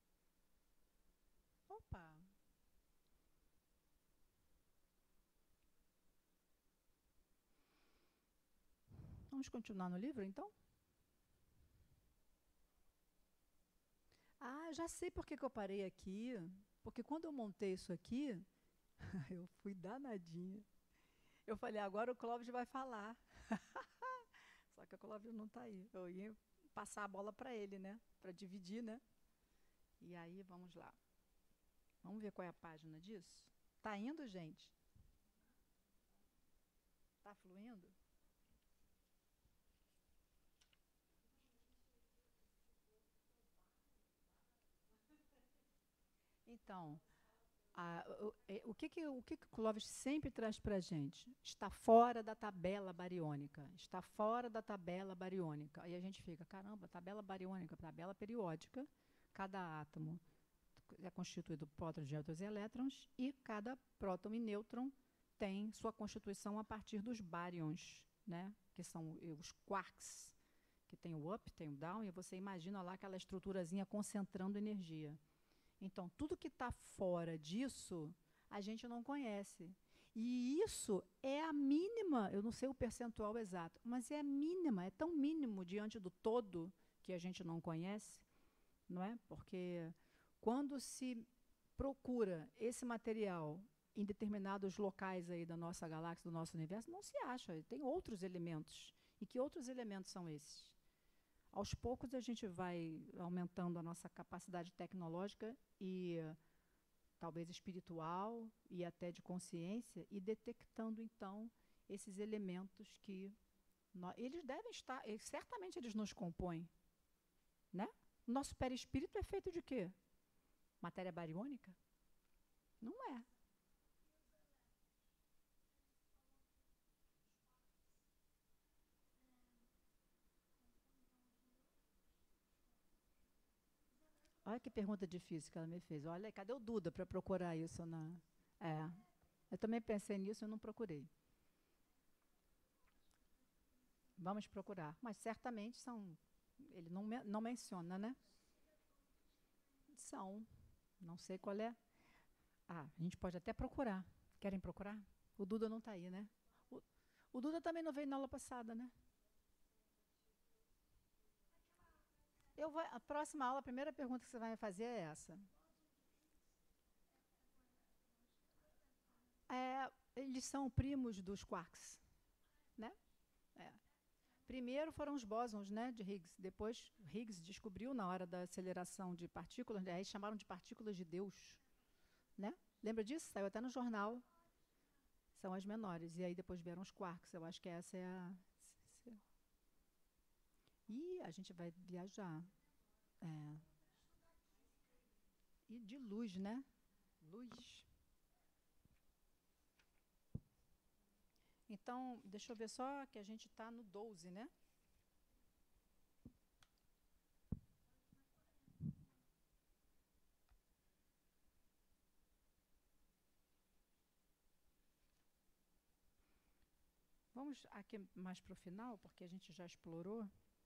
Opa! Vamos continuar no livro, então? Ah, já sei por que eu parei aqui. Porque quando eu montei isso aqui, eu fui danadinha. Eu falei, agora o Clóvis vai falar. Só que o Clóvis não está aí. Eu ia passar a bola para ele, né? Para dividir, né? E aí, vamos lá. Vamos ver qual é a página disso? Tá indo, gente? Tá fluindo? Então, o que o Clóvis sempre traz para a gente? Está fora da tabela bariônica. Está fora da tabela bariônica. Aí a gente fica, caramba, tabela bariônica, tabela periódica. Cada átomo é constituído por prótons, nêutrons e elétrons, e cada próton e nêutron tem sua constituição a partir dos bárions, né? Que são os quarks, que tem o up, tem o down, e você imagina lá aquela estruturazinha concentrando energia. Então, tudo que está fora disso, a gente não conhece. E isso é a mínima, eu não sei o percentual exato, mas é a mínima, é tão mínimo diante do todo que a gente não conhece, não é? Porque quando se procura esse material em determinados locais aí da nossa galáxia, do nosso universo, não se acha, tem outros elementos. E que outros elementos são esses? Aos poucos a gente vai aumentando a nossa capacidade tecnológica e talvez espiritual e até de consciência, e detectando então esses elementos que eles devem estar, certamente eles nos compõem, né? Nosso perispírito é feito de quê? Matéria bariônica? Não é. Olha que pergunta difícil que ela me fez. Olha, cadê o Duda para procurar isso na. É. Eu também pensei nisso e não procurei. Vamos procurar. Mas certamente são. Ele não menciona, né? São. Não sei qual é. Ah, a gente pode até procurar. Querem procurar? O Duda não está aí, né? O, o Duda também não veio na aula passada, né? A próxima aula, a primeira pergunta que você vai fazer é essa. Eles são primos dos quarks, né? É. Primeiro foram os bósons, né, de Higgs. Depois, Higgs descobriu na hora da aceleração de partículas, aí chamaram de partículas de Deus, né? Lembra disso? Saiu até no jornal. São as menores. E aí depois vieram os quarks. Eu acho que essa é a... Ih, a gente vai viajar. É. E de luz, né? Luz. Então, deixa eu ver só que a gente está no 12, né? Vamos aqui mais para o final, porque a gente já explorou.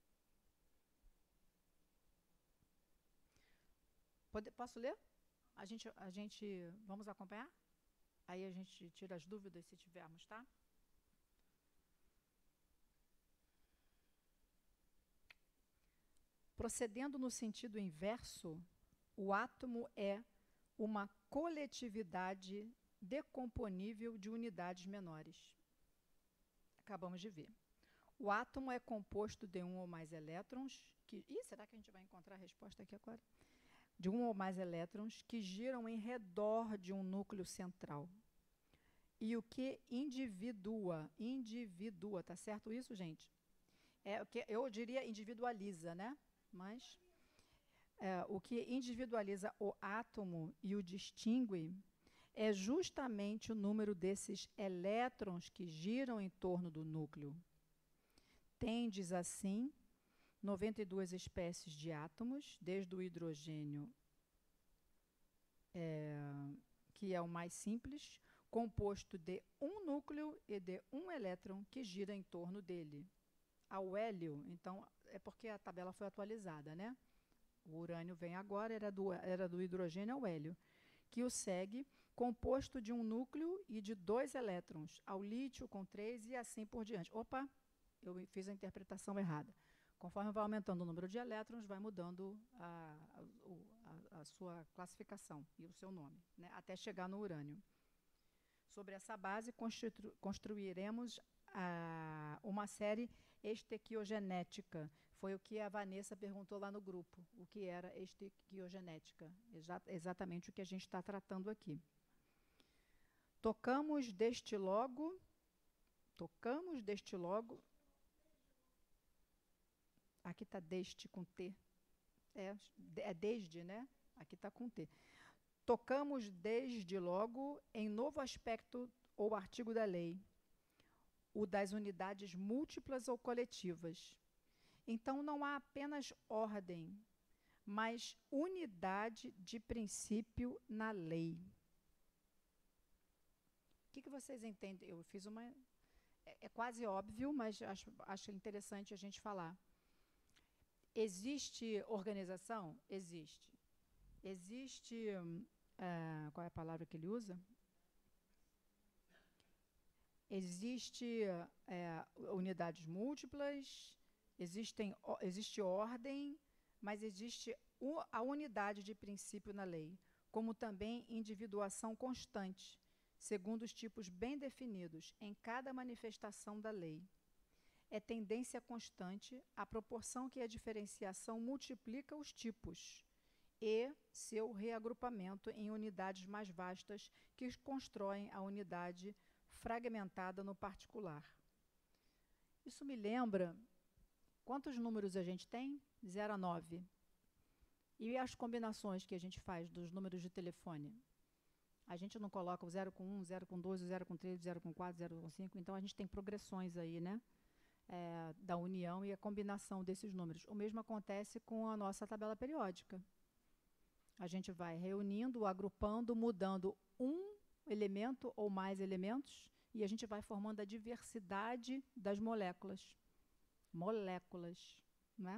Posso ler? Vamos acompanhar? Aí a gente tira as dúvidas se tivermos, tá? Procedendo no sentido inverso, o átomo é uma coletividade decomponível de unidades menores. Acabamos de ver. O átomo é composto de um ou mais elétrons será que a gente vai encontrar a resposta aqui agora? De um ou mais elétrons que giram em redor de um núcleo central. E o que individua, tá certo isso, gente? O que eu diria individualiza, né? Mas o que individualiza o átomo e o distingue é justamente o número desses elétrons que giram em torno do núcleo. Tendes, assim, 92 espécies de átomos, desde o hidrogênio, que é o mais simples, composto de um núcleo e de um elétron que gira em torno dele. Ao hélio, então, é porque a tabela foi atualizada, né? O urânio vem agora, era do hidrogênio ao hélio, que o segue, composto de um núcleo e de 2 elétrons, ao lítio com 3 e assim por diante. Opa, eu fiz a interpretação errada. Conforme vai aumentando o número de elétrons, vai mudando a sua classificação e o seu nome, né, até chegar no urânio. Sobre essa base, construiremos uma série estequiogenética. Foi o que a Vanessa perguntou lá no grupo, o que era estequiogenética. Exatamente o que a gente está tratando aqui. Tocamos deste logo. Aqui está deste com T. É desde, né? Aqui está com T. Tocamos desde logo em novo aspecto ou artigo da lei, o das unidades múltiplas ou coletivas. Então, não há apenas ordem, mas unidade de princípio na lei. O que vocês entendem? Eu fiz uma... É quase óbvio, mas acho interessante a gente falar. Existe organização? Existe. Existe... qual é a palavra que ele usa? Existe unidades múltiplas, existe ordem, mas existe a unidade de princípio na lei, como também individuação constante, segundo os tipos bem definidos em cada manifestação da lei. É tendência constante à proporção que a diferenciação multiplica os tipos e seu reagrupamento em unidades mais vastas que constroem a unidade fragmentada no particular. Isso me lembra quantos números a gente tem? 0 a 9. E as combinações que a gente faz dos números de telefone? A gente não coloca o 0 com 1, 0 com 2, o 0 com 3, o 0 com 4, 0 com 5. Então, a gente tem progressões aí, né? Da união e a combinação desses números. O mesmo acontece com a nossa tabela periódica. A gente vai reunindo, agrupando, mudando um elemento ou mais elementos, e a gente vai formando a diversidade das moléculas. Moléculas, né?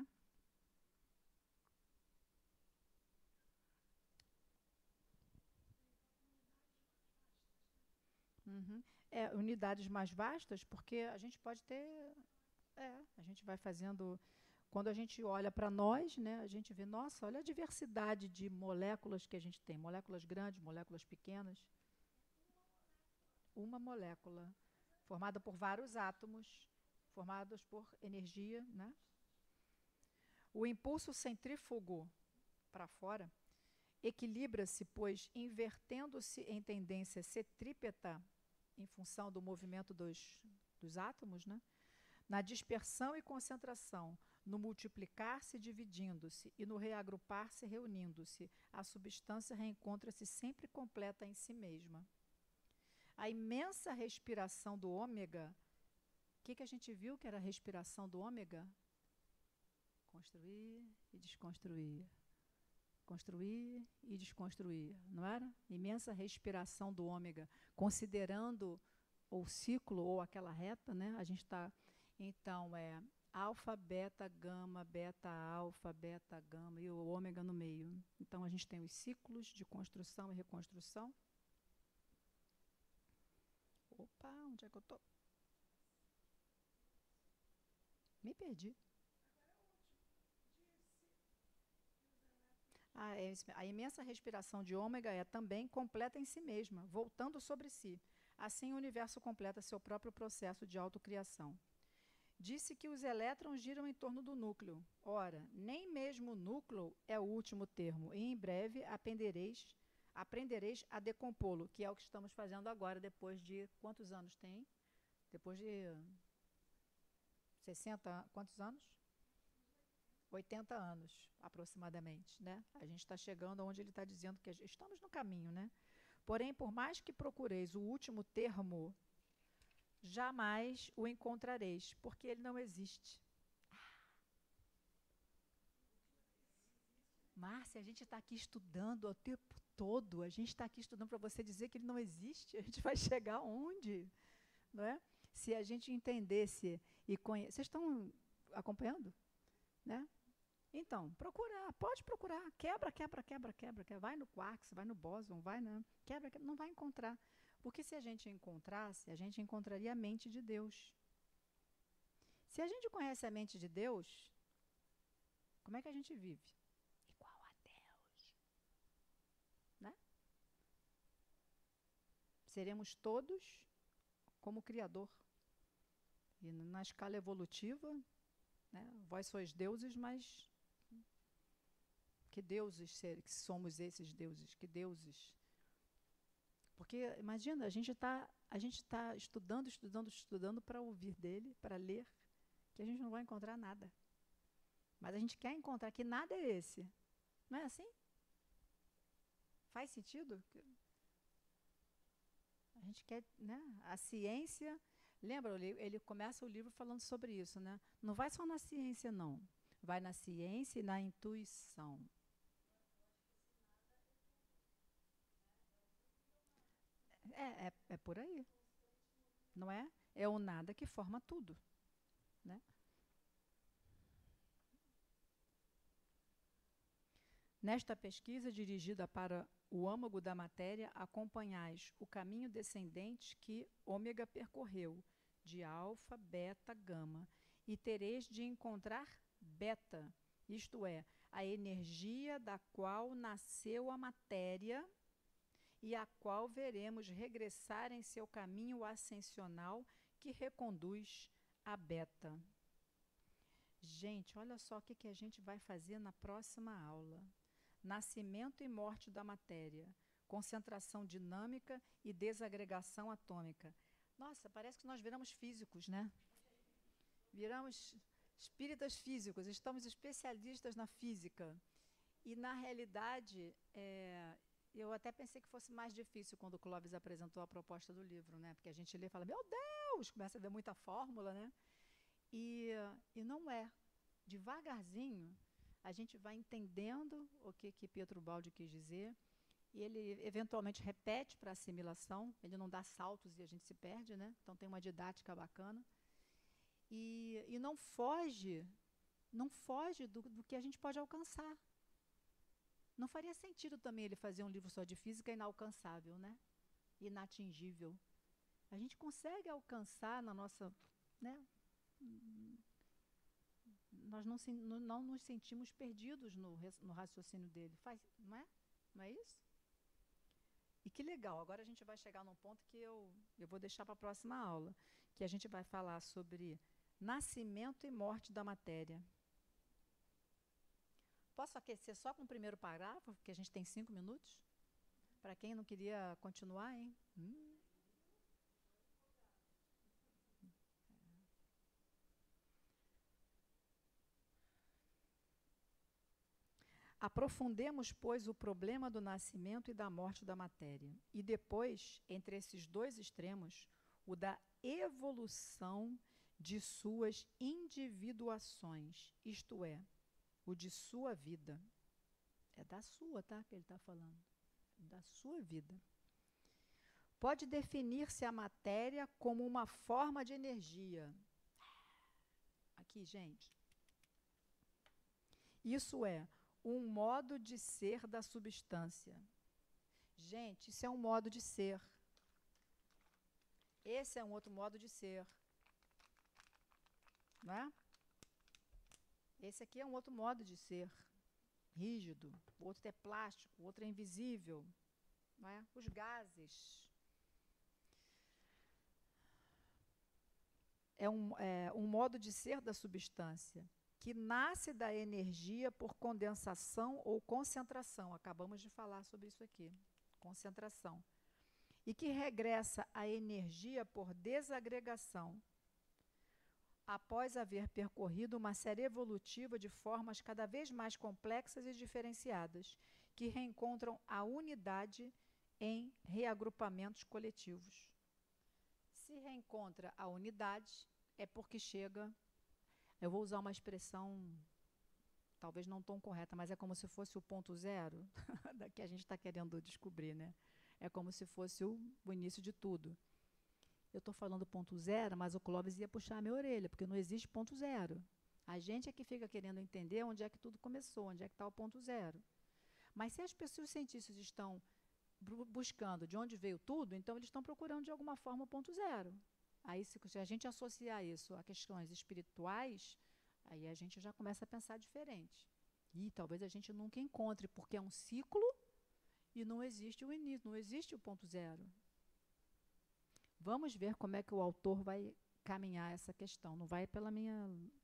Uhum. Unidades mais vastas, porque a gente pode ter. A gente vai fazendo. Quando a gente olha para nós, né, a gente vê, nossa, olha a diversidade de moléculas que a gente tem. Moléculas grandes, moléculas pequenas. Uma molécula formada por vários átomos, formados por energia, né? O impulso centrífugo para fora equilibra-se, pois, invertendo-se em tendência centrípeta, em função do movimento dos átomos, né? Na dispersão e concentração, no multiplicar-se dividindo-se e no reagrupar-se reunindo-se, a substância reencontra-se sempre completa em si mesma. A imensa respiração do ômega, o que a gente viu que era a respiração do ômega? Construir e desconstruir. Construir e desconstruir, não era? Imensa respiração do ômega, considerando o ciclo ou aquela reta, né? A gente está, então, alfa, beta, alfa, beta, gama e o ômega no meio. Então, a gente tem os ciclos de construção e reconstrução. Opa, onde é que eu estou? Me perdi. A imensa respiração de ômega é também completa em si mesma, voltando sobre si. Assim, o universo completa seu próprio processo de autocriação. Disse que os elétrons giram em torno do núcleo. Ora, nem mesmo o núcleo é o último termo, e em breve aprendereis a decompô-lo, que é o que estamos fazendo agora, depois de quantos anos tem? Depois de 60, quantos anos? 80 anos, aproximadamente, né? A gente está chegando onde ele está dizendo que estamos no caminho, né? Porém, por mais que procureis o último termo, jamais o encontrareis, porque ele não existe. Márcia, a gente está aqui estudando o tempo todo, a gente está aqui estudando para você dizer que ele não existe, a gente vai chegar onde? Não é? Se a gente entendesse e conhecesse... Vocês estão acompanhando? Né? Então, procurar, pode procurar, quebra, vai no quarks, vai no bóson, vai na... Quebra, não vai encontrar. Porque se a gente encontrasse, a gente encontraria a mente de Deus. Se a gente conhece a mente de Deus, como é que a gente vive? Igual a Deus. Né? Seremos todos como Criador. E na escala evolutiva, né, vós sois deuses, mas que deuses que somos esses deuses? Que deuses? Porque, imagina, a gente tá estudando para ouvir dele, para ler, que a gente não vai encontrar nada. Mas a gente quer encontrar que nada é esse. Não é assim? Faz sentido? A gente quer, né? A ciência... Lembra, ele começa o livro falando sobre isso, né? Não vai só na ciência, não. Vai na ciência e na intuição. É por aí, não é? É o nada que forma tudo, né? Nesta pesquisa dirigida para o âmago da matéria, acompanhais o caminho descendente que ômega percorreu, de alfa, beta, gama, e tereis de encontrar beta, isto é, a energia da qual nasceu a matéria e a qual veremos regressar em seu caminho ascensional que reconduz a beta. Gente, olha só o que a gente vai fazer na próxima aula. Nascimento e morte da matéria, concentração dinâmica e desagregação atômica. Nossa, parece que nós viramos físicos, né? Viramos espíritas físicos, estamos especialistas na física. E, na realidade, eu até pensei que fosse mais difícil quando o Clóvis apresentou a proposta do livro, né? Porque a gente lê e fala, meu Deus, começa a ver muita fórmula, né? E não é. Devagarzinho, a gente vai entendendo o que Pietro Baldi quis dizer, e ele eventualmente repete para assimilação, ele não dá saltos e a gente se perde, né? Então tem uma didática bacana. E não foge do que a gente pode alcançar. Não faria sentido também ele fazer um livro só de física inalcançável, né? Inatingível. A gente consegue alcançar na nossa, né? Nós não nos sentimos perdidos no raciocínio dele. Não é? Não é isso? E que legal, agora a gente vai chegar num ponto que eu vou deixar para a próxima aula, que a gente vai falar sobre nascimento e morte da matéria. Posso aquecer só com o primeiro parágrafo, porque a gente tem 5 minutos? Para quem não queria continuar, hein? Aprofundemos, pois, o problema do nascimento e da morte da matéria. E depois, entre esses dois extremos, o da evolução de suas individuações, isto é, o de sua vida. É da sua, tá? Que ele está falando. Da sua vida. Pode definir-se a matéria como uma forma de energia. Aqui, gente. Isso é um modo de ser da substância. Gente, isso é um modo de ser. Esse é um outro modo de ser. Não é? Esse aqui é um outro modo de ser. Rígido. O outro é plástico, o outro é invisível. Não é? Os gases. É um modo de ser da substância que nasce da energia por condensação ou concentração. Acabamos de falar sobre isso aqui. Concentração. E que regressa à energia por desagregação, após haver percorrido uma série evolutiva de formas cada vez mais complexas e diferenciadas, que reencontram a unidade em reagrupamentos coletivos. Se reencontra a unidade, é porque chega... Eu vou usar uma expressão, talvez não tão correta, mas é como se fosse o ponto zero, da que a gente está querendo descobrir, né? É como se fosse o início de tudo. Eu estou falando ponto zero, mas o Clóvis ia puxar a minha orelha, porque não existe ponto zero. A gente é que fica querendo entender onde é que tudo começou, onde é que está o ponto zero. Mas se as pessoas, os cientistas, estão buscando de onde veio tudo, então eles estão procurando de alguma forma o ponto zero. Aí, se a gente associar isso a questões espirituais, aí a gente já começa a pensar diferente. E talvez a gente nunca encontre, porque é um ciclo e não existe o início, não existe o ponto zero. Vamos ver como é que o autor vai caminhar essa questão. Não vai pela minha...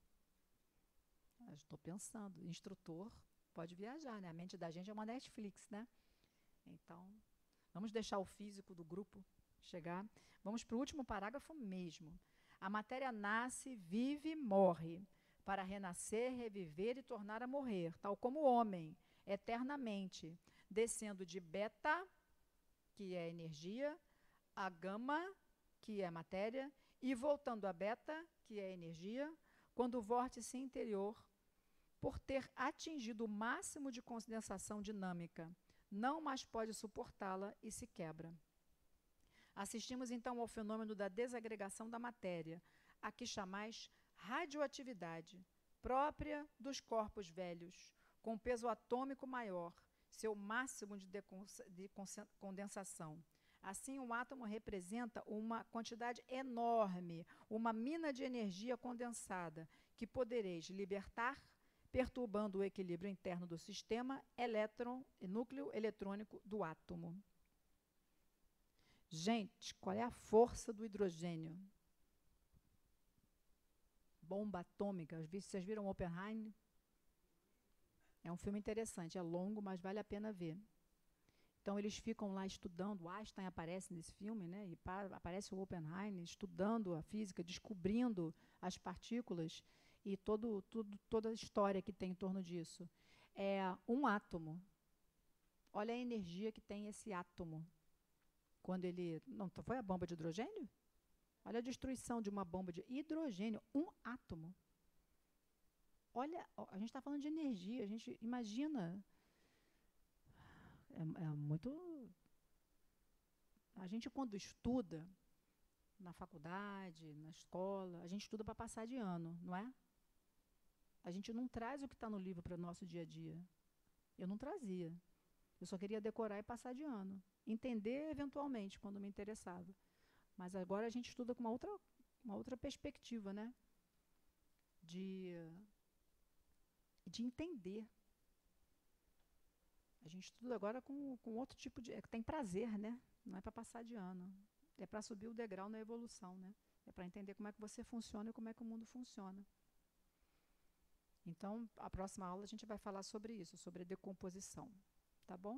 Estou pensando, instrutor pode viajar, né? A mente da gente é uma Netflix, né? Então, vamos deixar o físico do grupo chegar. Vamos para o último parágrafo mesmo. A matéria nasce, vive e morre, para renascer, reviver e tornar a morrer, tal como o homem, eternamente, descendo de beta, que é energia, a gama, que é matéria, e voltando a beta, que é energia, quando o vórtice interior, por ter atingido o máximo de condensação dinâmica, não mais pode suportá-la e se quebra. Assistimos então ao fenômeno da desagregação da matéria, a que chamais radioatividade, própria dos corpos velhos, com peso atômico maior, seu máximo de condensação. Assim, um átomo representa uma quantidade enorme, uma mina de energia condensada, que podereis libertar, perturbando o equilíbrio interno do sistema núcleo eletrônico do átomo. Gente, qual é a força do hidrogênio? Bomba atômica. Vocês viram Oppenheimer? É um filme interessante, é longo, mas vale a pena ver. Então, eles ficam lá estudando, Einstein aparece nesse filme, né? E aparece o Oppenheimer estudando a física, descobrindo as partículas e toda a história que tem em torno disso. É um átomo. Olha a energia que tem esse átomo. Quando ele... Não, foi a bomba de hidrogênio? Olha a destruição de uma bomba de hidrogênio, um átomo. Olha, a gente está falando de energia, a gente imagina. É muito. A gente, quando estuda, na faculdade, na escola, a gente estuda para passar de ano, não é? A gente não traz o que está no livro para o nosso dia a dia. Eu não trazia. Eu só queria decorar e passar de ano. Entender eventualmente, quando me interessava. Mas agora a gente estuda com uma outra perspectiva, né? De, de entender. A gente estuda agora com outro tipo de. Tem prazer, né? Não é para passar de ano. É para subir o degrau na evolução, né? É para entender como é que você funciona e como é que o mundo funciona. Então, a próxima aula a gente vai falar sobre isso, sobre decomposição. Tá bom?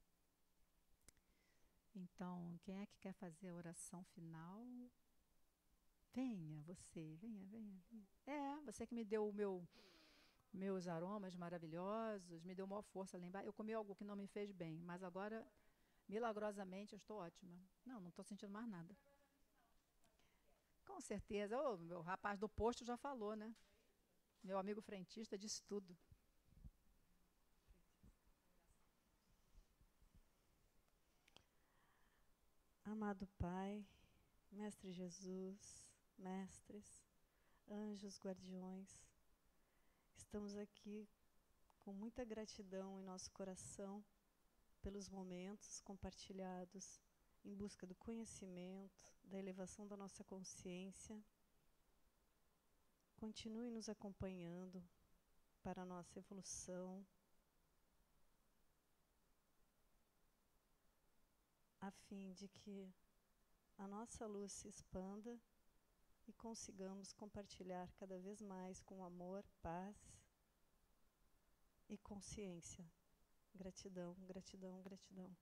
Então, quem é que quer fazer a oração final? Venha, você, venha. É, você que me deu meus aromas maravilhosos, me deu maior força lá embaixo. Eu comi algo que não me fez bem, mas agora, milagrosamente, eu estou ótima. Não estou sentindo mais nada. Com certeza. O meu rapaz do posto já falou, né? Meu amigo frentista disse tudo. Amado Pai, Mestre Jesus, mestres, anjos, guardiões, estamos aqui com muita gratidão em nosso coração pelos momentos compartilhados em busca do conhecimento, da elevação da nossa consciência. Continue nos acompanhando para a nossa evolução, a fim de que a nossa luz se expanda e consigamos compartilhar cada vez mais com amor, paz e consciência. Gratidão, gratidão, gratidão.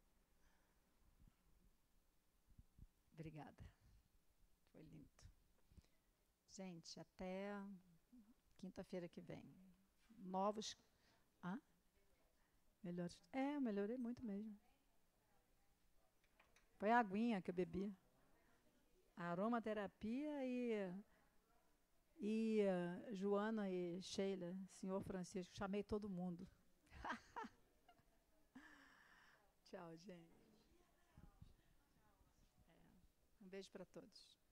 Obrigada. Foi lindo. Gente, até quinta-feira que vem. Novos. Ah? Melhores. É, eu melhorei muito mesmo. Foi a aguinha que eu bebi. Aromaterapia e Joana e Sheila, senhor Francisco, chamei todo mundo. Tchau, gente. Um beijo para todos.